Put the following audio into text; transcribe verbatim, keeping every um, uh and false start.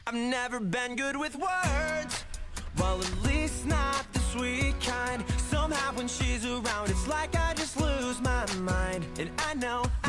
I've never been good with words, well, at least not the sweet kind. Somehow when she's around, it's like I just lose my mind. And I know